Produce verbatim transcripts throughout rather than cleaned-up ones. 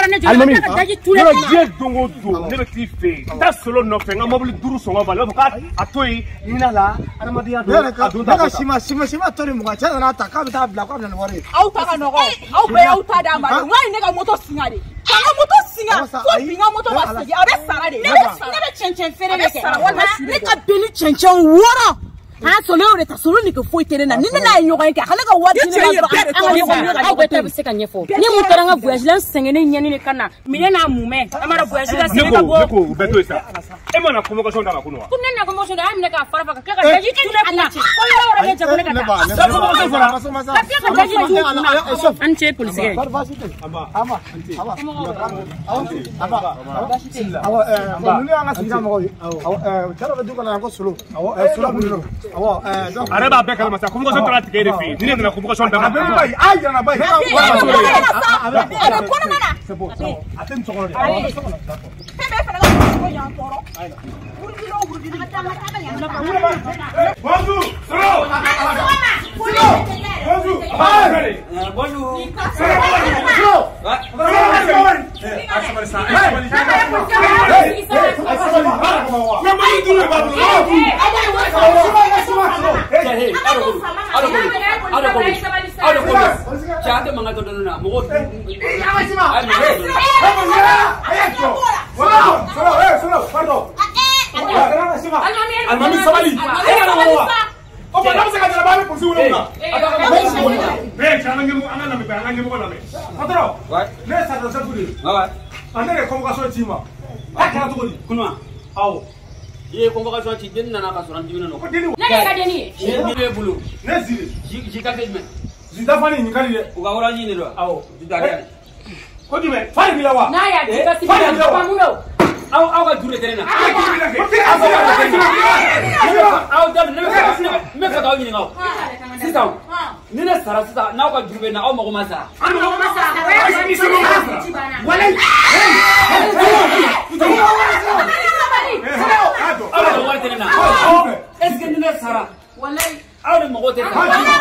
ne jɔ ka daji tule ne diɲɛ don o don ne bɛ t'i fɛ yen taa solo nɔfɛ n ka mobili duuru sɔngɔ b'a la i b'a fɔ k'a to yen ɲinɛ la adamadenya don a don t'a bɔ sima sima sima tɔ ni mugan cɛ nana ta k'a bɛ taa bila k'a bɛ na ni wari ye aw ta ka nɔgɔ aw bɛɛ y'aw ta d'a ma de n ka ne ka moto singa de ka n ka moto singa fo bi n ka moto ma segin a bɛ sara de ne bɛ cɛncɛn feere de kɛ walima ne ka bɛn ni cɛncɛn wɔɔrɔ a solo de ta solo ni ke foyi tɛ ne na ni ne n'a ye ɲɔgɔn ye kɛ ale ka wari di ne ma dɔrɔn an ka ɲɔgɔn ye aw bɛɛ bɛ se ka ɲɛfɔ ni mun taara n ka voyage la n sɛgɛnnen ɲɛni de ka na minɛ n'a mumɛ an mana voyage la sɛgɛn ka bɔ ne ko u bɛɛ to yen sa e mana convocation d'a ma ko wa ko ne na convocation d'a minɛ k'a fara fara ka tila ka daji tule kunna ko yɔrɔ wɛrɛ bɛ jago ne ka taa ka tila ka daji tule kunna an cɛ polisikɛ ale b'a bɛɛ kalama sa convocation taara tigɛ de fɛ yen ni ne nana convocation d'a ma a yɛlɛma ba ye a tɛ musokɔrɔ de bonjour solo bonjour bonjour Almami sabali. O ba se ka jara ba ko si wolo na. Be cha na ngemu anga na me ba anga ngemu ko na me. Patro. Ne sa do sa fudi. Ouais. Ande re convocation ti ma. A ka to di. Kunwa. Aw. Ye convocation ti den na na ka so ran dibina no. Ko dini. Ne ka deni. Ne be bulu. Ne ziri. Ji ji ka deni. Ji da fani ni kali de. U ga wora ni ne do. Aw. Ji da de. Ko di me. Fani bila wa. Na ya ji ka si ba mu no. Aw aw ka dure terena. Aw da ne me ka ka ɲini ngaw. Sisan. Ni ne sara sisan n'aw ka juru bɛ na aw mago ma sa. An mago ma sa. Wala. Aw ka wari terena. Est-ce que ni ne sara? Wala. Aw de mago tɛ sa.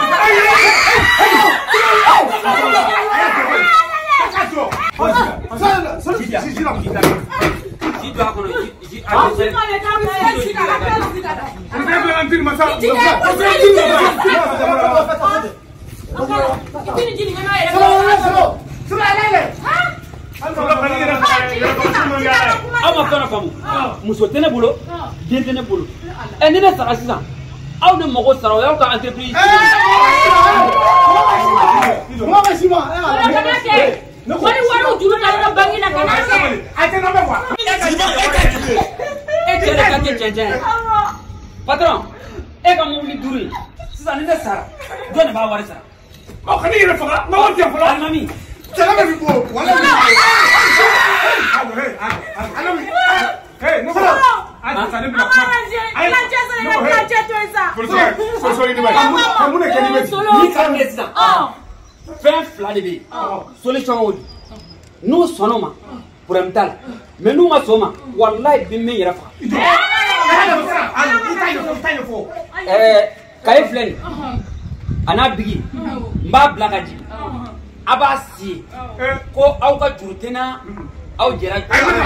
Muso tɛ ne bolo den tɛ ne bolo ɛ ni ne sara sisan aw de mago sara o y'aw ka entreprise wari wari juru na yɔrɔ bangi na kana kɛ a tɛ na bɛ wa e cɛ de ka kɛ cɛncɛn patron e ka mobili duuru ye sisan ni ne sara jɔn de b'a wari sara ɔ ka ne yɛrɛ faga n ka wari tɛ fɔlɔ alimami cɛla bɛ bi bɔ wala bi Hey, no problem. Ah, ça ne bloque pas. Aïe, la chaise, la chaise, toi ça. Pour ça, so so ni ba. Kamu ne keni beti. Ni kan ne sisan. Fɛn fila de bɛ yen. Solution o di. N'u sɔnna o ma, problème t'a la. Mais n'u ma sɔn o ma, walayi bi min yɛrɛ faga. Ɛɛ, kaye filɛ nin ye. A n'a bigi. N b'a bila ka jigin. A b'a si ko aw ka juru tɛ n na. Aw jɛra.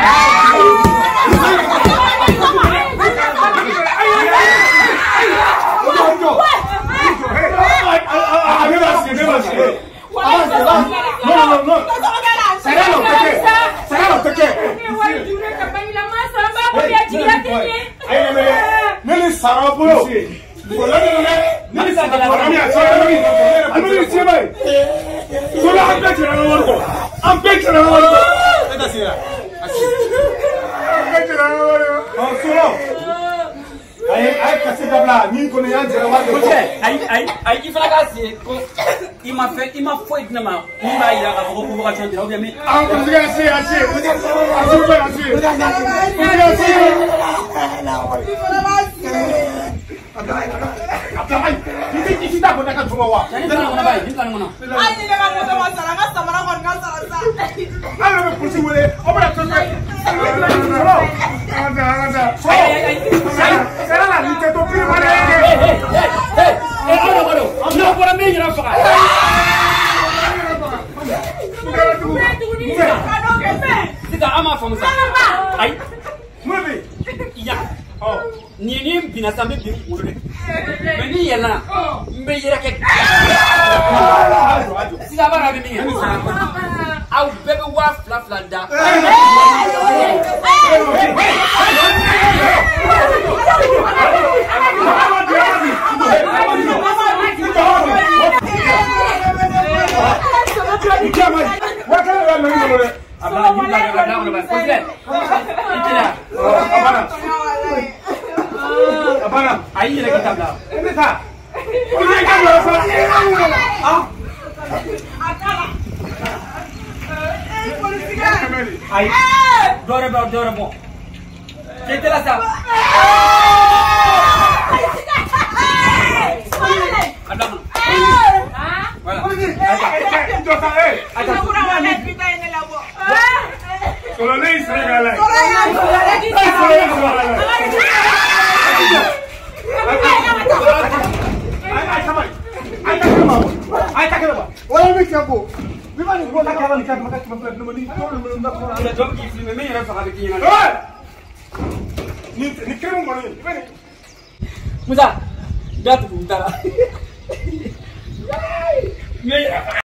Ayi fana k'a se ko i ma fɛn i ma foyi di ne ma min b'a yira k'a fɔ ko convocation dira ou bien min. Ah, on dirait assez assez. On dirait assez. On dirait assez. Ini kita boleh kan semua wa. Jadi mana mana baik, ini mana. Ai ni dengan motor masalah kan sama orang kan salah sah. Ayo be kursi boleh. Apa nak tu? Ada ada. Saya lah ni tu pilih mana. Hei hei hei. Eh ada ada. Nak orang ni jangan pakai. Bukan tu ni. Kalau m'a faamu sa ayi mun bɛ ya nin ni binna sa n bɛ bin kunkolo de mais ni yɛlɛnna n bɛ yɛrɛ kɛ sisan a b'a dɔn a bɛ min kɛ aw bɛɛ bɛ waa fila fila da Abana, ayi yɛrɛ k'i ta bila. I bɛ taa. I bɛ taa yɔrɔ fɔlɔ. Ah. Ayi, dɔ wɛrɛ bɔ, dɔ wɛrɛ bɔ. Cɛ tɛ la sa. A da mun? Voilà. Jɔ ta e. Sɔlɔ ne y'i sɛnɛ k'a la. Sɔlɔ ne y'i sɛnɛ k'a la. Wala mi kebo. Mi ba ni ko Ta kɛra nin kɛ maka kɛmɛ fila dumuni tɔw de minɛ na fɔlɔ. Jɔ k'i filmer min yɛrɛ faga bɛ k'i ɲɛna. Ni ni kiri mun kɔni i bɛ nin. Musa, da tugu n taara. Mais